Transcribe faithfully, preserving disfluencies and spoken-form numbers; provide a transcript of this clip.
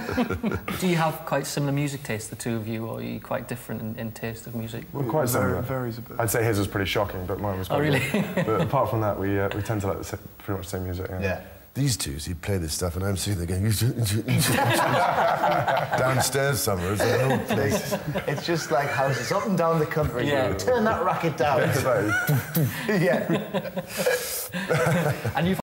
Do you have quite similar music taste, the two of you, or are you quite different in, in taste of music? We're quite similar. It varies a bit. I'd say his was pretty shocking, but mine was quite Oh, really? good. But apart from that, we, uh, we tend to like the sa pretty much the same music. Yeah. Yeah. These two, so you play this stuff, and I'm sitting there going, downstairs somewhere, is there no place? It's just like houses up and down the country. Yeah. Turn that racket down. Yeah. Yeah. And you've